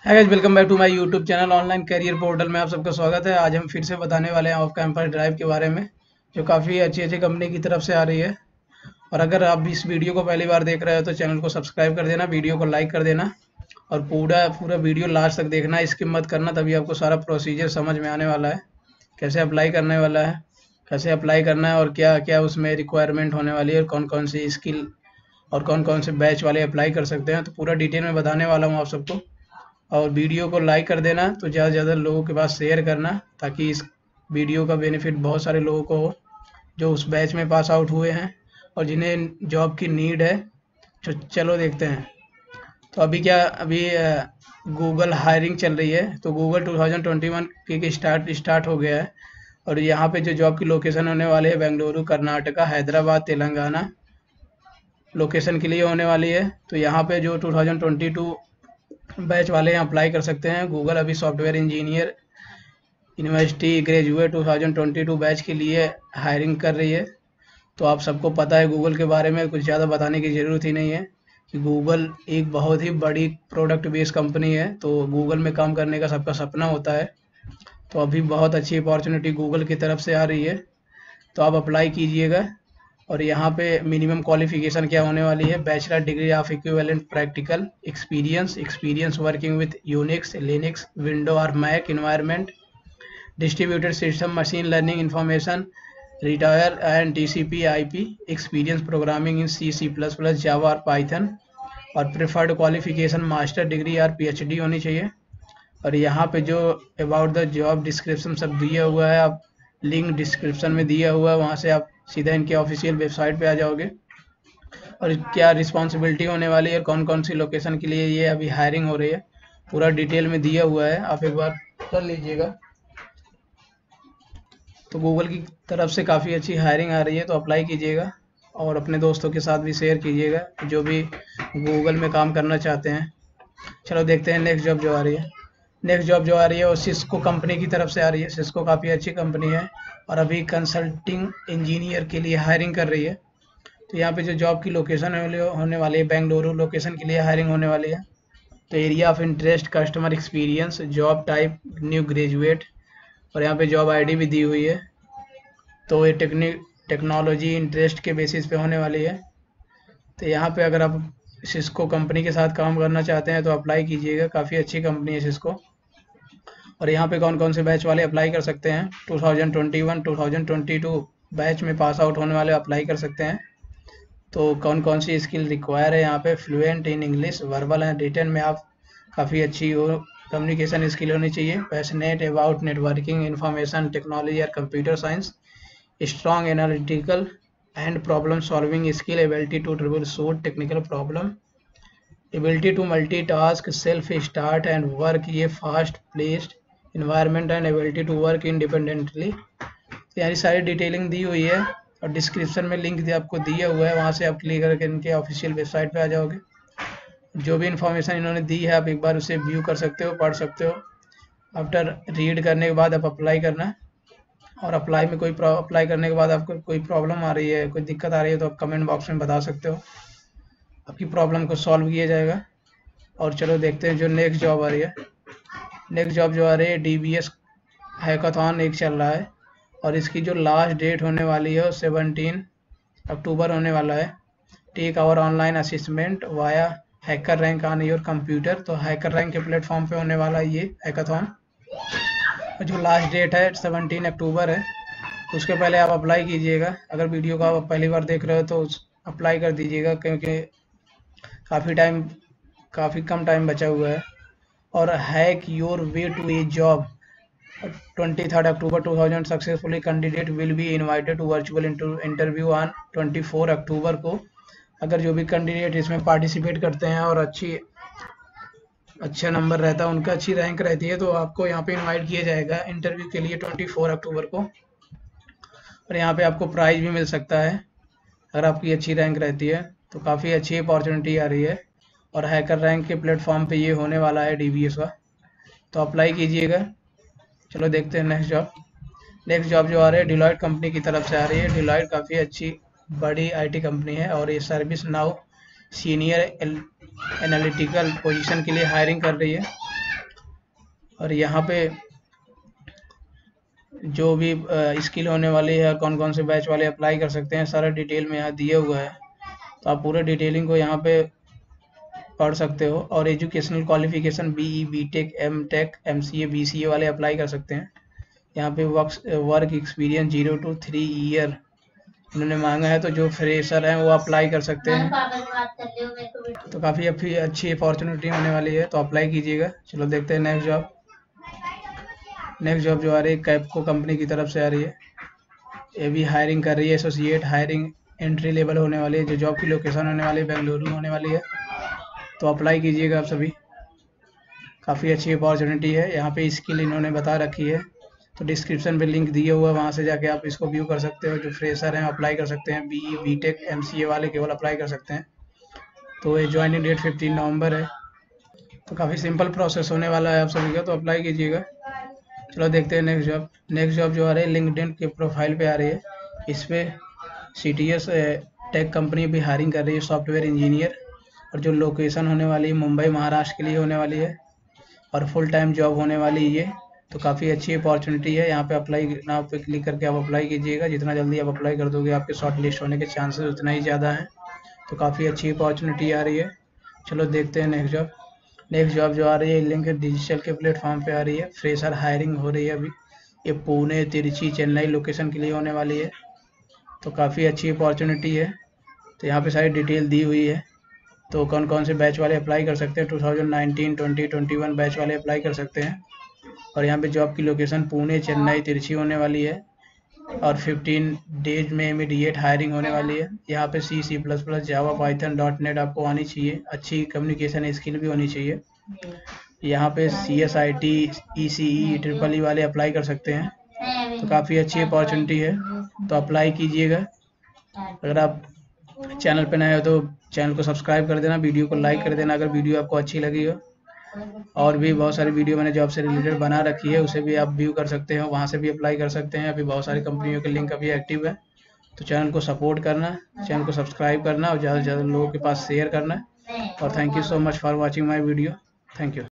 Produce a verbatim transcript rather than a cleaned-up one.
Hi guys, welcome back to my YouTube channel online career portal में आप सबका स्वागत है। आज हम फिर से बताने वाले हैं ऑफ कैंपस ड्राइव के बारे में, जो काफ़ी अच्छी अच्छी कंपनी की तरफ से आ रही है। और अगर आप इस वीडियो को पहली बार देख रहे हो तो चैनल को सब्सक्राइब कर देना, वीडियो को लाइक कर देना और पूरा पूरा वीडियो लास्ट तक देखना, स्किप मत करना, तभी आपको सारा प्रोसीजर समझ में आने वाला है। कैसे अप्लाई करने वाला है, कैसे अप्लाई करना है और क्या क्या उसमें रिक्वायरमेंट होने वाली है और कौन कौन सी स्किल और कौन कौन से बैच वाले अप्लाई कर सकते हैं, तो पूरा डिटेल में बताने वाला हूँ आप सबको। और वीडियो को लाइक कर देना, तो ज़्यादा से ज़्यादा लोगों के पास शेयर करना, ताकि इस वीडियो का बेनिफिट बहुत सारे लोगों को हो जो उस बैच में पास आउट हुए हैं और जिन्हें जॉब की नीड है। तो चलो देखते हैं। तो अभी क्या अभी गूगल हायरिंग चल रही है, तो Google two thousand twenty one की स्टार्ट स्टार्ट हो गया है। और यहाँ पे जो जॉब की लोकेशन होने वाली है, बेंगलुरु कर्नाटका, हैदराबाद तेलंगाना लोकेशन के लिए होने वाली है। तो यहाँ पे जो two thousand twenty two batch वाले हैं अप्लाई कर सकते हैं। गूगल अभी software engineer university graduate two thousand twenty two batch के लिए हायरिंग कर रही है। तो आप सबको पता है गूगल के बारे में, कुछ ज़्यादा बताने की ज़रूरत ही नहीं है कि गूगल एक बहुत ही बड़ी प्रोडक्ट बेस्ड कंपनी है। तो गूगल में काम करने का सबका सपना होता है। तो अभी बहुत अच्छी अपॉर्चुनिटी गूगल की तरफ से आ रही है, तो आप अप्लाई कीजिएगा। और यहाँ पे मिनिमम क्वालिफिकेशन क्या होने वाली है, bachelor degree of equivalent practical experience experience working with Unix Linux window और Mac environment, distributed system machine learning information retire and TCP IP experience programming in C C plus plus Java और Python, और preferred qualification master degree और PhD होनी चाहिए। और यहाँ पे जो अबाउट द जॉब डिस्क्रिप्शन सब दिया हुआ है, आप लिंक डिस्क्रिप्शन में दिया हुआ है, वहाँ से आप सीधा इनके ऑफिशियल वेबसाइट पे आ जाओगे। और क्या रिस्पॉन्सिबिलिटी होने वाली है, कौन कौन सी लोकेशन के लिए ये अभी हायरिंग हो रही है, पूरा डिटेल में दिया हुआ है, आप एक बार कर लीजिएगा। तो गूगल की तरफ से काफ़ी अच्छी हायरिंग आ रही है, तो अप्लाई कीजिएगा और अपने दोस्तों के साथ भी शेयर कीजिएगा जो भी गूगल में काम करना चाहते हैं। चलो देखते हैं नेक्स्ट जॉब जो आ रही है। नेक्स्ट जॉब जो आ रही है वो सिस्को कंपनी की तरफ से आ रही है। सिस्को काफ़ी अच्छी कंपनी है और अभी कंसल्टिंग इंजीनियर के लिए हायरिंग कर रही है। तो यहाँ पे जो जॉब की लोकेशन होने वाली है, बेंगलुरु लोकेशन के लिए हायरिंग होने वाली है। तो area of interest customer experience, job type new graduate, और यहाँ पे जॉब आईडी भी दी हुई है। तो ये टेक्निक टेक्नोलॉजी इंटरेस्ट के बेसिस पे होने वाली है। तो यहाँ पे अगर आप सिस्को कंपनी के साथ काम करना चाहते हैं तो अप्लाई कीजिएगा, काफ़ी अच्छी कंपनी है सिस्को। और यहाँ पे कौन कौन से बैच वाले अप्लाई कर सकते हैं, two thousand twenty one two thousand twenty two batch में पास आउट होने वाले अप्लाई कर सकते हैं। तो कौन कौन सी स्किल रिक्वायर है, यहाँ पे fluent in English, verbal and written में आप काफ़ी अच्छी हो कम्युनिकेशन स्किल होनी चाहिए, passionate about networking information technology और computer science, strong analytical and problem solving skill, ability to troubleshoot technical problem, ability to multitask, self start and work ये fast placed environment and ability to work independently. यानी सारी detailing दी हुई है और description में link आपको दिया हुआ है, वहाँ से आप क्लिक करके इनके ऑफिशियल वेबसाइट पे आ जाओगे। जो भी इन्फॉर्मेशन इन्होंने दी है आप एक बार उसे व्यू कर सकते हो, पढ़ सकते हो। आफ्टर रीड करने के बाद आप अप्लाई करना। और अप्लाई में कोई अप्लाई करने के बाद आपको कोई प्रॉब्लम आ रही है, कोई दिक्कत आ रही है, तो आप कमेंट बॉक्स में बता सकते हो, आपकी प्रॉब्लम को सॉल्व किया जाएगा। और चलो देखते हैं जो नेक्स्ट जॉब आ रही है। नेक्स्ट जॉब जो आ रही है, डी बी एस हैकाथॉन एक चल रहा है और इसकी जो लास्ट डेट होने वाली है वो सेवनटीन अक्टूबर होने वाला है। Take our online assessment via hacker rank on your computer. तो हैकर रैंक के प्लेटफॉर्म पे होने वाला ये हैकाथॉन, जो लास्ट डेट है सेवनटीन अक्टूबर है। उसके पहले आप अप्लाई कीजिएगा। अगर वीडियो को आप पहली बार देख रहे हो तो अप्लाई कर दीजिएगा, क्योंकि काफ़ी टाइम काफ़ी कम टाइम बचा हुआ है। और hack your way to a job, twenty third October two thousand successfully candidate will be invited to virtual interview on twenty four October को। अगर जो भी कैंडिडेट इसमें पार्टिसिपेट करते हैं और अच्छी अच्छा नंबर रहता है, उनका अच्छी रैंक रहती है, तो आपको यहाँ पे इनवाइट किया जाएगा इंटरव्यू के लिए ट्वेंटी फोर अक्टूबर को। और यहाँ पे आपको प्राइज़ भी मिल सकता है अगर आपकी अच्छी रैंक रहती है। तो काफ़ी अच्छी अपॉर्चुनिटी आ रही है और हैकर रैंक के प्लेटफॉर्म पे ये होने वाला है डी बी एस का, तो अप्लाई कीजिएगा। चलो देखते हैं नेक्स्ट जॉब। नेक्स्ट जॉब जो आ रही है डिलॉयट कंपनी की तरफ से आ रही है। डिलॉयट काफ़ी अच्छी बड़ी आईटी कंपनी है और ये service now senior analytical position के लिए हायरिंग कर रही है। और यहाँ पे जो भी स्किल होने वाली है, कौन कौन से बैच वाले अप्लाई कर सकते हैं, सारा डिटेल में यहाँ दिया हुआ है। तो आप पूरे डिटेलिंग को यहाँ पे पढ़ सकते हो। और educational qualification BE, BTech, M tech, M C A, B C A वाले अप्लाई कर सकते हैं। यहाँ पे work work experience zero to three year उन्होंने मांगा है, तो जो फ्रेशर हैं वो अप्लाई कर सकते हैं। तो काफ़ी अच्छी अच्छी अपॉर्चुनिटी होने वाली है, तो अप्लाई कीजिएगा। चलो देखते हैं नेक्स्ट जॉब। नेक्स्ट जॉब जो आ रही है कैपको कंपनी की तरफ से आ रही है। ये भी हायरिंग कर रही है, एसोसिएट हायरिंग एंट्री लेवल होने वाली है। जो जॉब की लोकेशन होने वाली है बेंगलुरु होने वाली है, तो अप्लाई कीजिएगा आप सभी। काफ़ी अच्छी अपॉर्चुनिटी है। यहाँ पे स्किल इन्होंने बता रखी है, तो डिस्क्रिप्शन में लिंक दिया हुआ है, वहाँ से जाके आप इसको व्यू कर सकते हो। जो फ्रेशर हैं अप्लाई कर सकते हैं, B E, B tech, M C A वाले केवल अप्लाई कर सकते हैं। तो ये ज्वाइनिंग डेट फिफ्टीन नवंबर है। तो काफ़ी सिंपल प्रोसेस होने वाला है आप सभी का, तो अप्लाई कीजिएगा। चलो देखते हैं नेक्स्ट जॉब। नेक्स्ट जॉब जो आ रही है लिंक्डइन के प्रोफाइल पे आ रही है। इस पर C T S tech company भी हायरिंग कर रही है सॉफ्टवेयर इंजीनियर, और जो लोकेशन होने वाली है मुंबई महाराष्ट्र के लिए होने वाली है, और फुल टाइम जॉब होने वाली है ये। तो काफ़ी अच्छी अपॉर्चुनिटी है। यहाँ पे अप्लाई नाउ पे क्लिक करके आप अप्लाई कीजिएगा। जितना जल्दी आप अप्लाई कर दोगे आपके शॉर्ट लिस्ट होने के चांसेस उतना ही ज़्यादा हैं। तो काफ़ी अच्छी अपॉर्चुनिटी आ रही है। चलो देखते हैं नेक्स्ट जॉब। नेक्स्ट जॉब जो आ रही है लिंक डिजिटल के प्लेटफॉर्म पे आ रही है। फ्रेशर हायरिंग हो रही है अभी। ये पुणे, तिरुचि, चेन्नई लोकेशन के लिए होने वाली है। तो काफ़ी अच्छी अपॉर्चुनिटी है। तो यहाँ पे सारी डिटेल दी हुई है। तो कौन कौन से बैच वाले अप्लाई कर सकते हैं, two thousand nineteen, twenty, twenty one batch वाले अप्लाई कर सकते हैं। और यहाँ पे जॉब की लोकेशन पुणे, चेन्नई, तिरुचि होने वाली है, और फिफ्टीन डेज में इमीडिएट हायरिंग होने वाली है। यहाँ पे C, C plus plus, Java, Python, dot net आपको आनी चाहिए। अच्छी कम्युनिकेशन स्किल भी होनी चाहिए। यहाँ पे C S I T, E C E, triple E वाले अप्लाई कर सकते हैं। तो काफ़ी अच्छी अपॉर्चुनिटी है, तो अप्लाई कीजिएगा। अगर आप चैनल पे नए हो तो चैनल को सब्सक्राइब कर देना, वीडियो को लाइक कर देना अगर वीडियो आपको अच्छी लगी हो। और भी बहुत सारी वीडियो मैंने जॉब से रिलेटेड बना रखी है, उसे भी आप व्यू कर सकते हो, वहाँ से भी अप्लाई कर सकते हैं। अभी बहुत सारी कंपनियों के लिंक अभी एक्टिव है। तो चैनल को सपोर्ट करना, चैनल को सब्सक्राइब करना, और ज़्यादा से ज़्यादा लोगों के पास शेयर करना। और thank you so much for watching my video. Thank you.